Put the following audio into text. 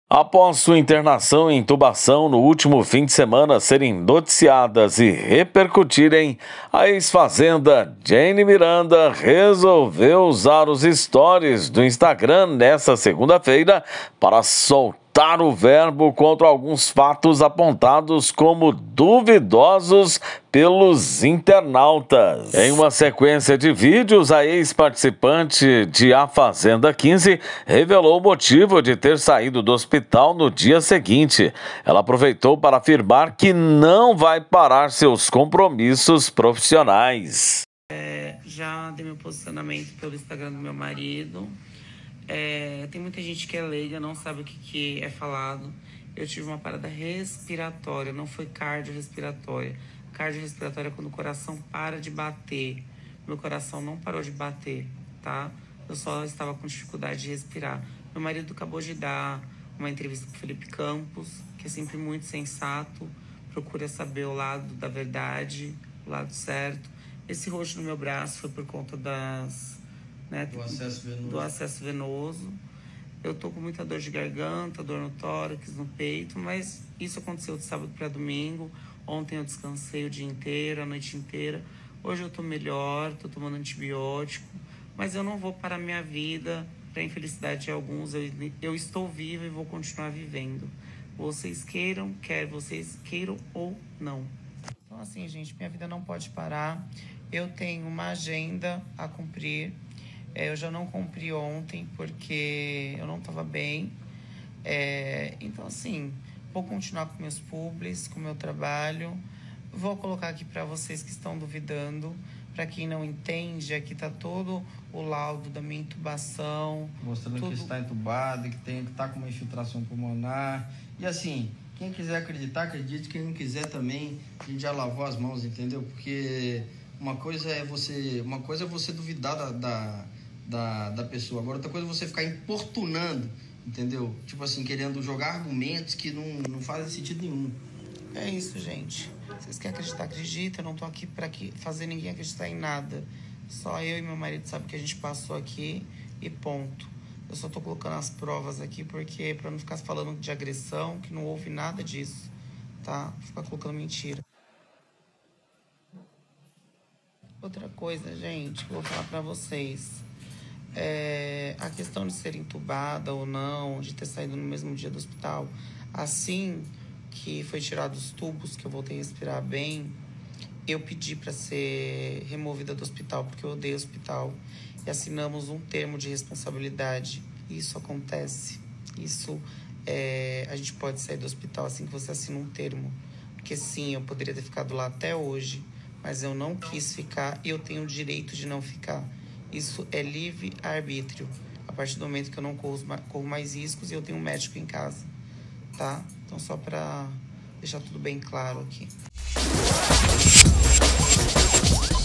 Após sua internação e intubação no último fim de semana serem noticiadas e repercutirem, a ex-fazenda Jane Miranda resolveu usar os stories do Instagram nesta segunda-feira para soltar o verbo contra alguns fatos apontados como duvidosos pelos internautas. Em uma sequência de vídeos, a ex-participante de A Fazenda 15 revelou o motivo de ter saído do hospital no dia seguinte. Ela aproveitou para afirmar que não vai parar seus compromissos profissionais. Já dei meu posicionamento pelo Instagram do meu marido. Tem muita gente que é leiga, não sabe o que é falado. Eu tive uma parada respiratória, não foi cardiorrespiratória. Cardiorrespiratória é quando o coração para de bater. Meu coração não parou de bater, tá? Eu só estava com dificuldade de respirar. Meu marido acabou de dar uma entrevista com o Felipe Campos, que é sempre muito sensato, procura saber o lado da verdade, o lado certo. Esse roxo no meu braço foi por conta do acesso venoso. Eu tô com muita dor de garganta, dor no tórax, no peito, mas isso aconteceu de sábado para domingo. Ontem eu descansei o dia inteiro, a noite inteira. Hoje eu tô melhor, tô tomando antibiótico, mas eu não vou parar minha vida para infelicidade de alguns. Eu estou viva e vou continuar vivendo. Vocês queiram, quer vocês queiram ou não. Então assim, gente, minha vida não pode parar. Eu tenho uma agenda a cumprir. Eu já não cumpri ontem porque eu não estava bem. Então, assim, vou continuar com meus publis, com o meu trabalho. Vou colocar aqui para vocês que estão duvidando. Para quem não entende, aqui tá todo o laudo da minha intubação. Mostrando que está entubado, que está com uma infiltração pulmonar. E assim, quem quiser acreditar, acredite. Quem não quiser também, a gente já lavou as mãos, entendeu? Porque uma coisa é você duvidar da pessoa. Agora, outra coisa é você ficar importunando, entendeu? Tipo assim, querendo jogar argumentos que não fazem sentido nenhum. É isso, gente. Vocês querem acreditar, acredita. Eu não tô aqui pra fazer ninguém acreditar em nada. Só eu e meu marido sabem que a gente passou aqui e ponto. Eu só tô colocando as provas aqui porque pra não ficar falando de agressão, que não houve nada disso, tá? Ficar colocando mentira. Outra coisa, gente, que eu vou falar pra vocês. A questão de ser entubada ou não, de ter saído no mesmo dia do hospital, assim que foi tirado os tubos, que eu voltei a respirar bem, eu pedi para ser removida do hospital, porque eu odeio hospital, e assinamos um termo de responsabilidade. Isso acontece, a gente pode sair do hospital assim que você assina um termo, porque sim, eu poderia ter ficado lá até hoje, mas eu não quis ficar e eu tenho o direito de não ficar. Isso é livre-arbítrio. A partir do momento que eu não corro mais riscos e eu tenho um médico em casa, tá? Então, só para deixar tudo bem claro aqui.